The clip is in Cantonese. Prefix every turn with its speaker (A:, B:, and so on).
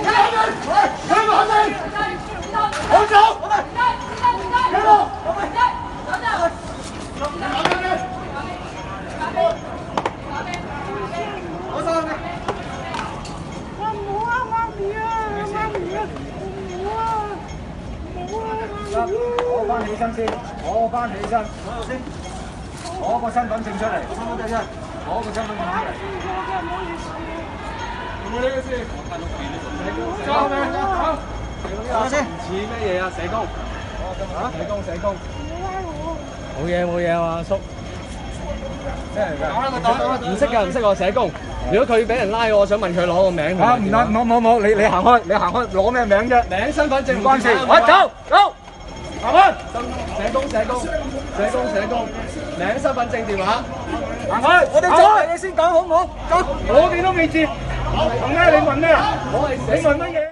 A: 攞翻起身先，攞翻起身，攞個身份證出嚟，攞個身份證出嚟。冇呢個事。走咩？走。走先。似咩嘢啊？社工。嚇？社工。冇嘢啊，阿叔。咩嚟㗎？唔識喎，社工。如果佢俾人拉我，想問佢攞個名。啊，唔得，冇，你行開，攞咩名啫？名、身份證唔關事。走。行開！社工，名、身份證、電話。行開！我哋做嘢先講好唔好？走！我哋都未接。問咩？你問咩？你問乜嘢？